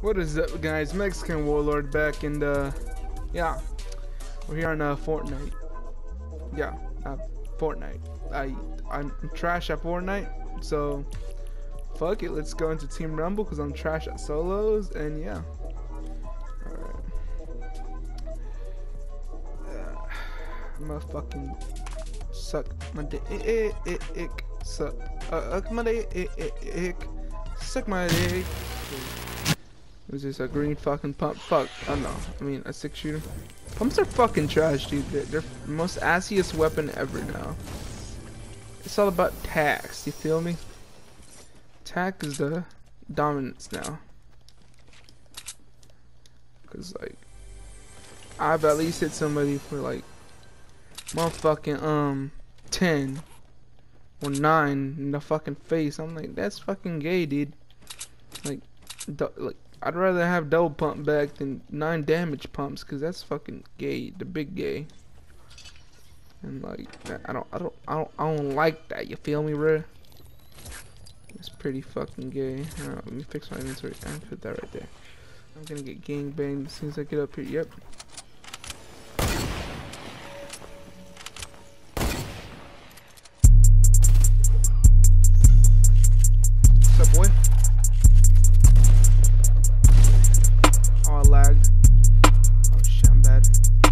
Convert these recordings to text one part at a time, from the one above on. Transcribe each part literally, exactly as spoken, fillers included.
What is up, guys? Mexican Warlord back, and uh, yeah, we're here on uh, Fortnite. Yeah, uh, Fortnite. I I'm trash at Fortnite, so fuck it. Let's go into Team Rumble because I'm trash at solos, and yeah. Alright. Uh, I'm gonna fucking suck my dick. Ick, ick, ick, suck. Uh, uh, my dick. Ick, ick, ick. Suck my dick. Was this a green fucking pump? Fuck. Oh no. I mean, a six shooter. Pumps are fucking trash, dude. They're, they're the most assiest weapon ever now. It's all about tax. You feel me? Tack is the dominance now. Cause like, I've at least hit somebody for like, motherfucking um ten or nine in the fucking face. I'm like, that's fucking gay, dude. Like, like. I'd rather have double pump back than nine damage pumps, cause that's fucking gay, the big gay. And like, I don't, I don't, I don't, I don't like that. You feel me, bro? It's pretty fucking gay. Uh, let me fix my inventory. I can put that right there. I'm gonna get gangbanged as soon as I get up here. Yep. What's up, boy? Oh, I lagged. Oh shit, I'm bad.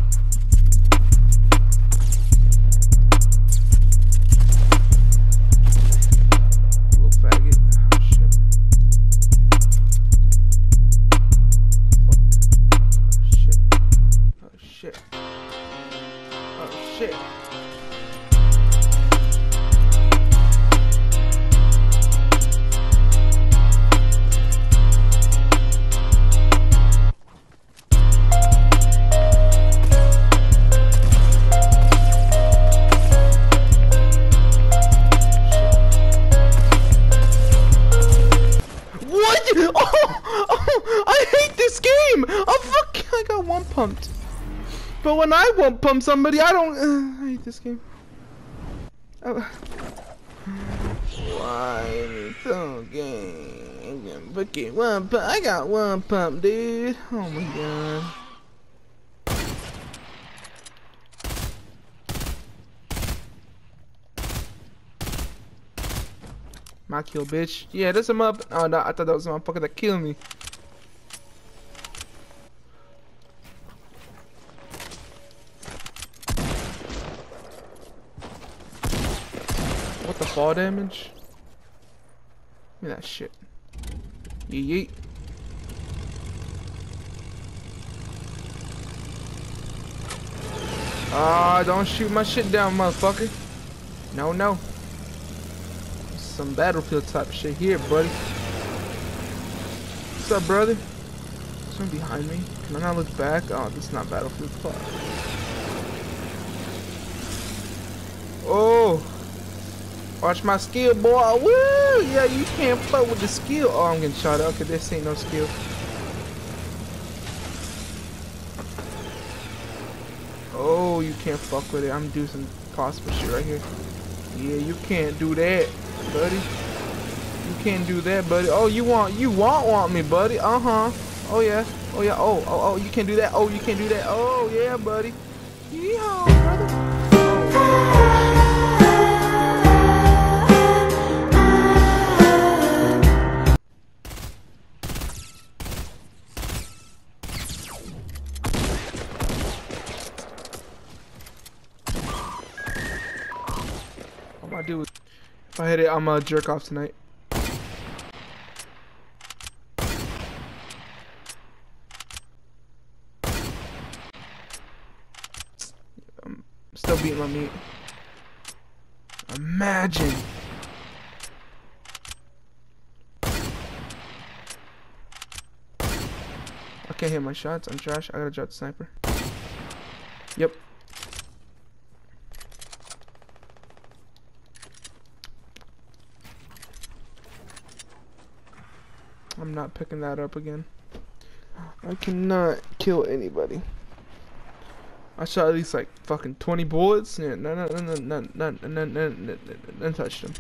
Little faggot. Oh shit. Fuck. Oh shit. Oh shit. Oh shit. Pumped. But when I won't pump somebody, I don't. Uh, I hate this game. Oh. Why so gay? But get one pump. I got one pump, dude. Oh my god. My kill, bitch. Yeah, that's him up. Oh no, I thought that was a motherfucker that killed me. What the fall damage? Give me that shit. Yeet yeet. Ah, don't shoot my shit down, motherfucker. No, no. Some Battlefield type shit here, buddy. What's up, brother? Someone behind me. Can I not look back? Oh, this is not Battlefield. Fuck. Oh. Watch my skill, boy. Woo! Yeah, you can't fuck with the skill. Oh, I'm getting shot at. Okay, this ain't no skill. Oh, you can't fuck with it. I'm doing some possible shit right here. Yeah, you can't do that, buddy. You can't do that, buddy. Oh, you want, you want, want me, buddy. Uh huh. Oh yeah. Oh yeah. Oh, oh, oh. You can't do that. Oh, you can't do that. Oh yeah, buddy. Yeehaw, brother. Oh. I do. If I hit it, I'm a jerk off tonight. I'm still beating my meat. Imagine. I can't hit my shots. I'm trash. I gotta drop the sniper. Yep. I'm not picking that up again. I cannot kill anybody. I shot at least like fucking twenty bullets. Yeah, no, no, no, no, no, no, no, no, no, no, no, touched him.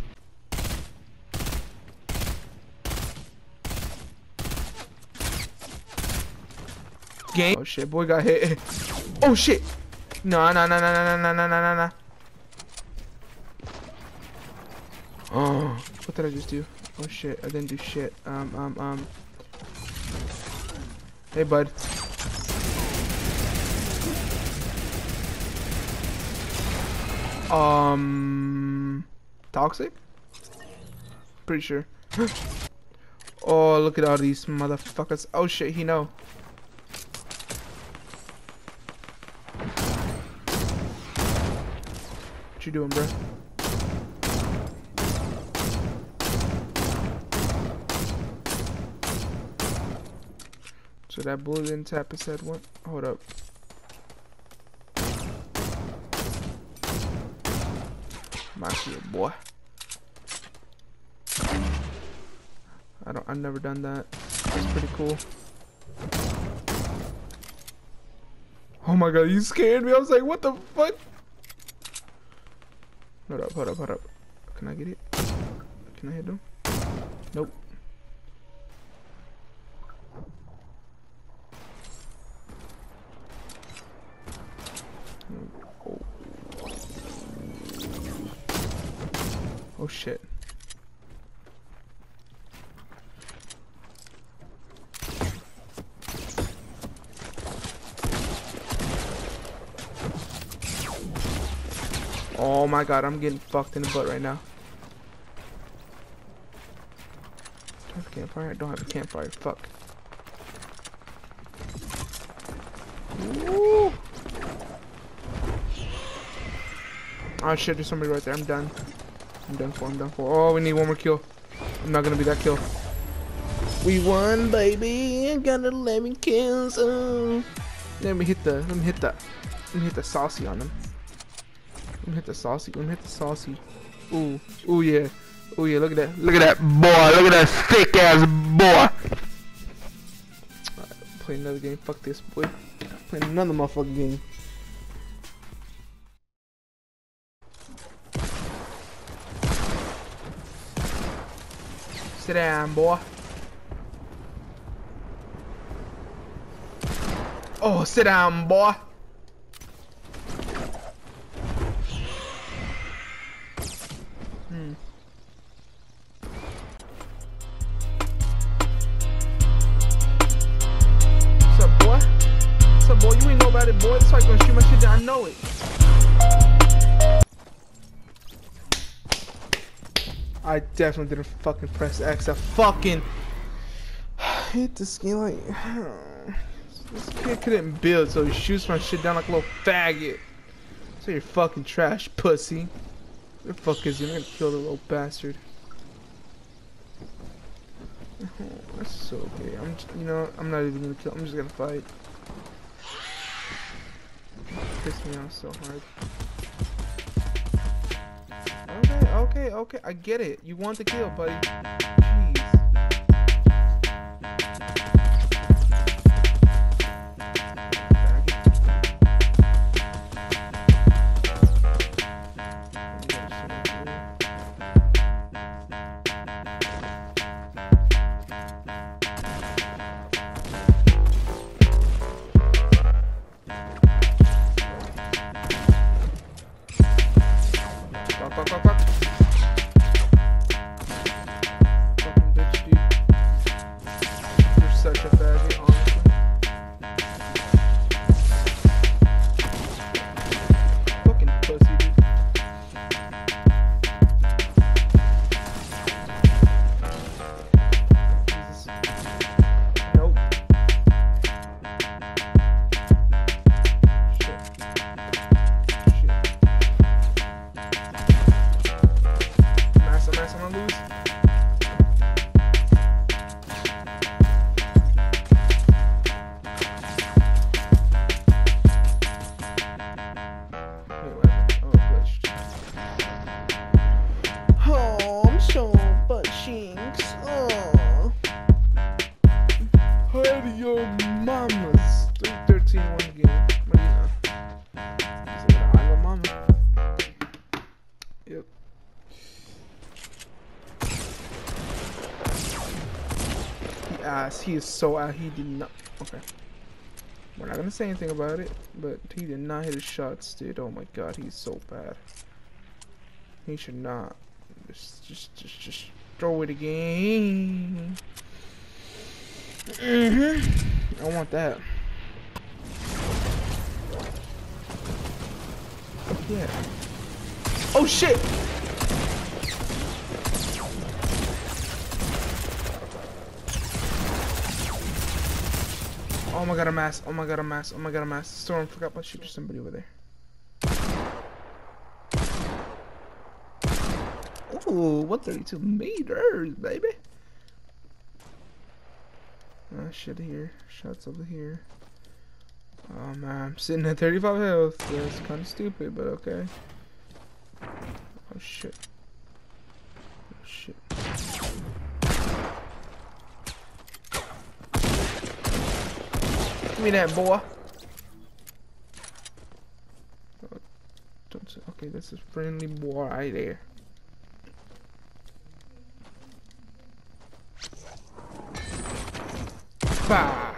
game. Oh shit, boy got hit. Oh shit. No, no, no, no, no, no, no, no, no, no. Oh, what did I just do? Oh shit, I didn't do shit. Um, um, um. Hey, bud. Um, toxic? Pretty sure. Oh, look at all these motherfuckers. Oh shit, he know. What you doing, bro? So that bullet didn't tap his head. What? Hold up. My shit, boy. I don't. I've never done that. That's pretty cool. Oh my god, you scared me. I was like, what the fuck? Hold up, hold up, hold up. Can I get it? Can I hit him? Nope. Oh, oh shit. Oh my god, I'm getting fucked in the butt right now. Do I have a campfire? I don't have a campfire. Fuck. Woo. Oh shit, there's somebody right there. I'm done. I'm done for. I'm done for. Oh, we need one more kill. I'm not gonna be that kill. We won, baby. I got eleven kills. Oh. Let me hit the. Let me hit the. Let me hit the saucy on them. Let me hit the saucy. Let me hit the saucy. Ooh. Ooh yeah. Ooh yeah. Look at that. Look at that boy. Look at that thick ass boy. Right, play another game. Fuck this boy. Play another motherfucking game. Sit down, boy. Oh, sit down, boy. Hmm. What's up, boy? What's up, boy? You ain't know about it, boy. That's why you gonna shoot my shit down. I know it. I definitely didn't fucking press X. I fucking hate this game. Like, this kid couldn't build, so he shoots my shit down like a little faggot. So you're fucking trash, pussy. Where the fuck is he? I'm gonna kill the little bastard. Oh, that's so okay. I'm, just, you know, I'm not even gonna kill. I'm just gonna fight. Piss me off so hard. Okay, okay, okay. I get it. You want the kill, buddy. Jeez. Fuck, fuck, fuck. Fucking bitch, dude. You're such a faggot, honestly. Fucking pussy, dude. Jesus. Nope. Shit. Shit. I'm gonna lose. Wait, what happened? Oh, it glitched. Oh, I'm so butt cheeks. Oh. Head of your mamas. three thirteen one game. What do you know? He's like, I love mama. Yep. Ass. He is so ass. He did not. Okay. We're not gonna say anything about it, but he did not hit his shots, dude. Oh my god, he's so bad. He should not. Just, just, just, just throw it again. Mm-hmm. I want that. Yeah. Oh shit! Oh my god, a mass. Oh my god, a mass. Oh my god, a mass. Storm, forgot about shooting somebody over there. Ooh, one thirty-two meters, baby. Oh shit here. Shots over here. Oh man, I'm sitting at thirty-five health. That's kind of stupid, but okay. Oh shit. Oh shit. Give me that, boy. Oh, don't say, okay, that's a friendly boy right there. Bah!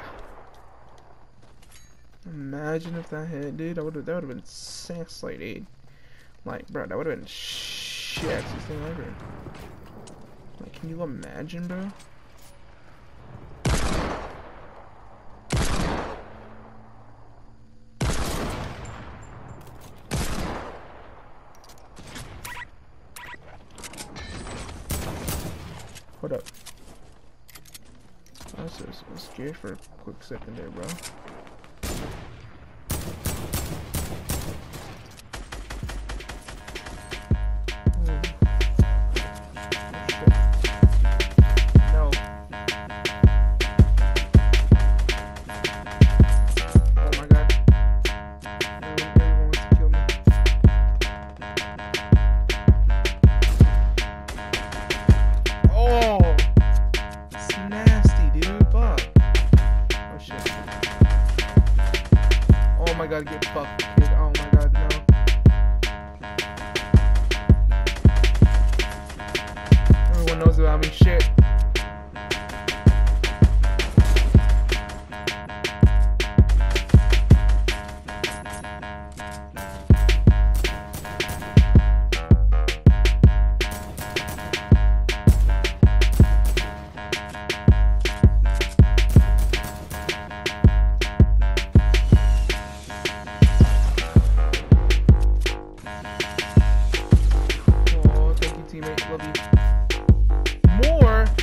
Imagine if that hit, dude. That would have that would have been senseless, dude. Like, bro, that would have been shit. Thing ever. Like, can you imagine, bro? Hold up. I was, I was scared for a quick second there, bro. Oh my god, get fucked, kid. Oh my god, no. Everyone knows about me, shit. More?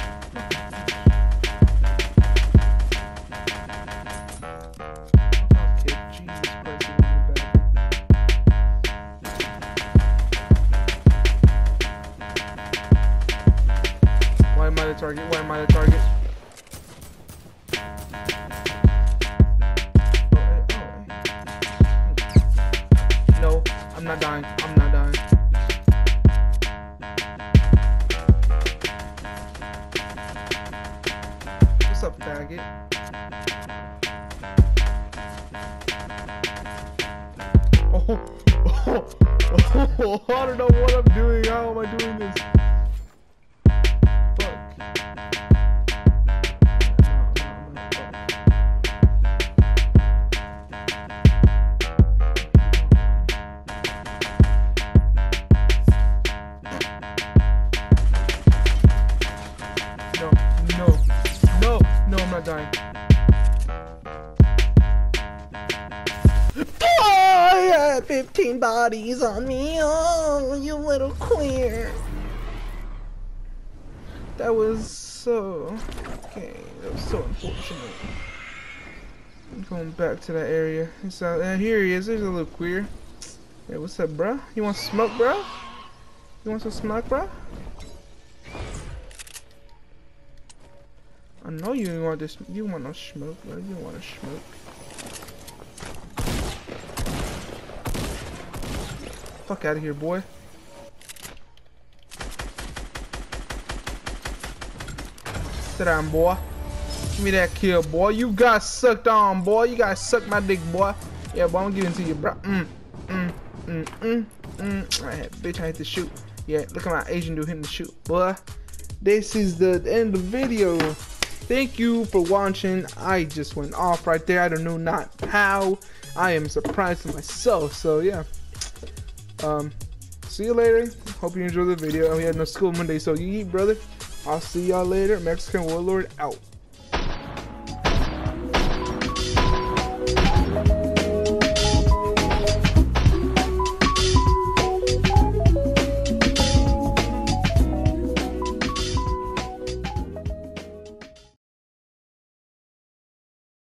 Okay, Jesus Christ, why am I the target? Why am I the target? No, I'm not dying. I'm not dying. What's up, faggot? Oh, oh, oh, I don't know what I'm doing. How am I doing this? Fuck. No, no, no, no, I'm not dying. I had fifteen bodies on me, oh, you little queer. That was so, okay, that was so unfortunate. I'm going back to that area. It's out, and here he is, there's a little queer. Hey, what's up, bro? You want some smoke, bro? You want some smoke, bro? I know you want this. You want no smoke, bro. You want to smoke. Fuck out of here, boy. Sit down, boy. Give me that kill, boy. You got sucked on, boy. You got sucked my dick, boy. Yeah, boy. I'm giving it to you, bro. Mm, mm, mm, mm, mm. Right, bitch. I hit the shoot. Yeah, look at my Asian dude hitting the shoot, boy. This is the end of the video. thank you for watching. I just went off right there. I don't know not how. I am surprised at myself. So yeah. Um, see you later. Hope you enjoyed the video. We had no school Monday, so you eat, brother. I'll see y'all later. Mexican Warlord out.